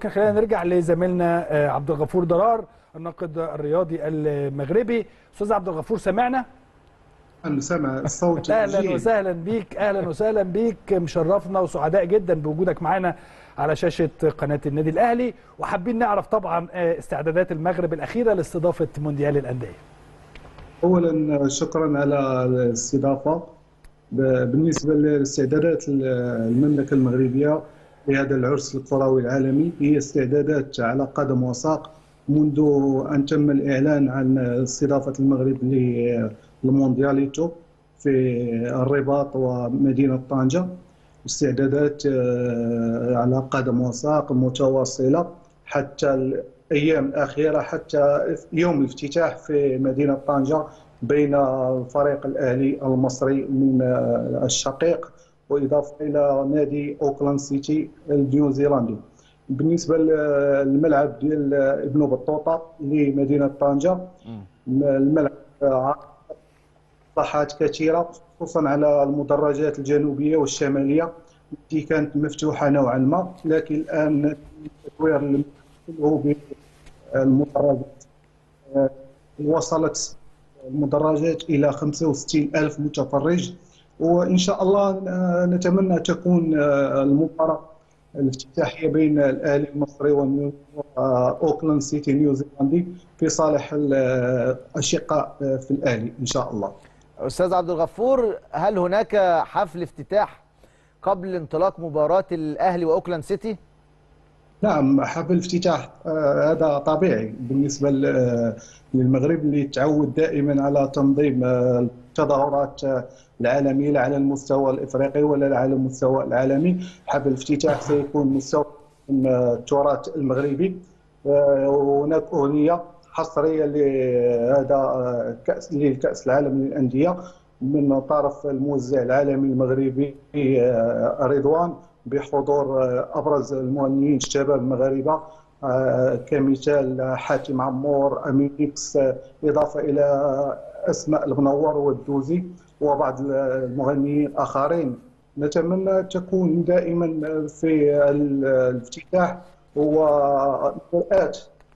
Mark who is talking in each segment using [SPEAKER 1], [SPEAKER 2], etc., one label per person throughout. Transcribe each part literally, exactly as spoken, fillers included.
[SPEAKER 1] خلينا نرجع لزميلنا عبد الغفور ضرار الناقد الرياضي المغربي. استاذ عبد الغفور سمعنا؟
[SPEAKER 2] انا سامع الصوت.
[SPEAKER 1] اهلا وسهلا بيك، اهلا وسهلا بيك، مشرفنا وسعداء جدا بوجودك معانا على شاشه قناه النادي الاهلي، وحابين نعرف طبعا استعدادات المغرب الاخيره لاستضافه مونديال الانديه.
[SPEAKER 2] اولا شكرا على الاستضافه. بالنسبه لاستعدادات المملكه المغربيه لهذا العرس الكروي العالمي، هي استعدادات على قدم وساق منذ ان تم الاعلان عن استضافه المغرب للموندياليتو في الرباط ومدينه طنجه. استعدادات على قدم وساق متواصله حتى الايام الاخيره، حتى يوم الافتتاح في مدينه طنجه بين الفريق الاهلي المصري من الشقيق واضافه الى نادي اوكلاند سيتي النيوزيلندي. بالنسبه للملعب ديال ابن بطوطه لمدينه طنجه، الملعب اصلاحات كثيره خصوصا على المدرجات الجنوبيه والشماليه التي كانت مفتوحه نوعا ما، لكن الان تطوير المدرجات وصلت المدرجات الى خمسة وستين ألف متفرج، وان شاء الله نتمنى تكون المباراه الافتتاحيه بين الاهلي المصري واوكلاند سيتي نيوزيلندي في صالح الاشقاء في الاهلي ان شاء الله.
[SPEAKER 3] استاذ عبد الغفور، هل هناك حفل افتتاح قبل انطلاق مباراه الاهلي واوكلاند سيتي؟
[SPEAKER 2] نعم، حفل الافتتاح آه هذا طبيعي بالنسبه للمغرب اللي تعود دائما على تنظيم آه التظاهرات آه العالميه، لا على المستوى الافريقي ولا على المستوى العالمي. حفل الافتتاح سيكون مستوى التراث المغربي. هناك آه اغنيه حصريه لهذا كاس لكاس العالم للانديه من طرف الموزع العالمي المغربي آه رضوان، بحضور ابرز المغنيين الشباب المغاربه كمثال حاتم عمور، امينيكس، اضافه الى اسماء المنور والدوزي وبعض المغنيين الاخرين. نتمنى تكون دائما في الافتتاح هو مرآة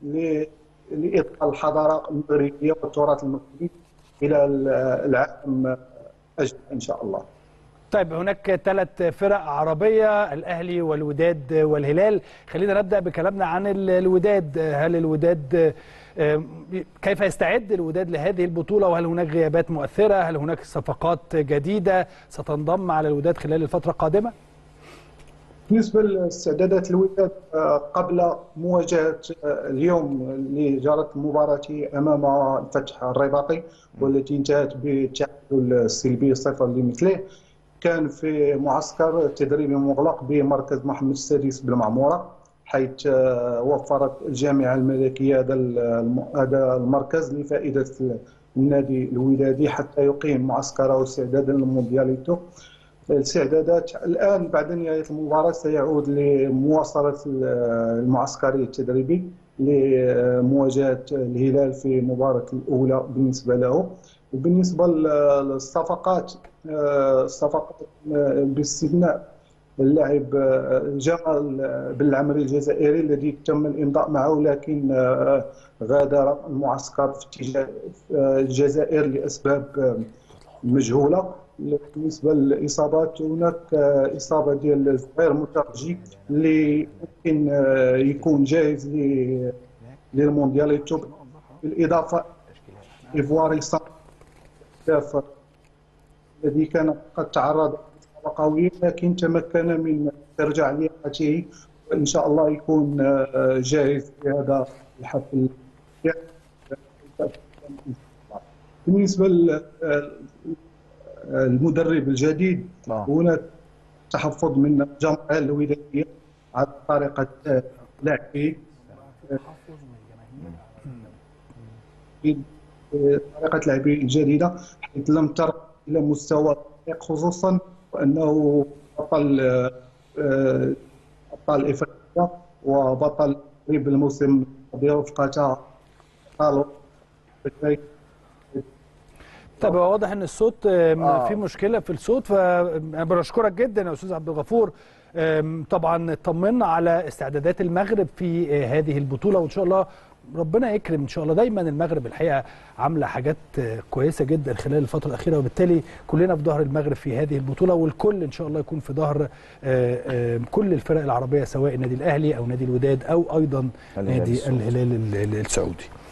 [SPEAKER 2] لإدخال الحضاره المغربيه والتراث المغربي الى العالم اجمع ان شاء الله.
[SPEAKER 1] طيب، هناك ثلاث فرق عربية، الأهلي والوداد والهلال. خلينا نبدأ بكلامنا عن الوداد. هل الوداد كيف يستعد الوداد لهذه البطولة، وهل هناك غيابات مؤثرة؟ هل هناك صفقات جديدة ستنضم على الوداد خلال الفترة القادمة؟
[SPEAKER 2] بالنسبة لاستعدادات الوداد قبل مواجهة اليوم اللي جرت المباراة أمام الفتح الرباطي والتي انتهت بالتعادل السلبي صفر لمثله، كان في معسكر تدريبي مغلق بمركز محمد السادس بالمعمورة، حيث وفرت الجامعة الملكية هذا المركز لفائدة النادي الودادي حتى يقيم معسكره استعدادا للموندياليتو. الاستعدادات الآن بعد نهاية المباراة سيعود لمواصلة المعسكر التدريبي لمواجهة الهلال في المباراة الأولى بالنسبة له. وبالنسبة للصفقات، الصفقات باستثناء اللاعب جمال بن العمري الجزائري الذي تم الإمضاء معه لكن غادر المعسكر في اتجاه الجزائر لأسباب مجهولة. بالنسبه للاصابات، هناك اصابه ديال زهير مترجي اللي ممكن يكون جاهز للموندياليتو، بالاضافه ايفواري صاف الذي كان قد تعرض لاصابه قويه لكن تمكن من ترجع لياقته، وان شاء الله يكون جاهز لهذا الحفل. بالنسبه المدرب الجديد، هناك تحفظ من جماهير الوداديه على طريقه لعبه طريقه لعبه الجديده، حيث لم تر الى مستوى خصوصا وانه بطل بطل افريقيا وبطل الموسم الماضي رفقته قالوا.
[SPEAKER 1] طب واضح ان الصوت آه. في مشكله في الصوت، فانا بشكرك جدا يا استاذ عبد الغفور طبعا طمنا على استعدادات المغرب في هذه البطوله، وان شاء الله ربنا يكرم ان شاء الله. دايما المغرب الحقيقه عامله حاجات كويسه جدا خلال الفتره الاخيره، وبالتالي كلنا في ظهر المغرب في هذه البطوله، والكل ان شاء الله يكون في ظهر كل الفرق العربيه سواء النادي الاهلي او نادي الوداد او ايضا نادي الهلال السعودي.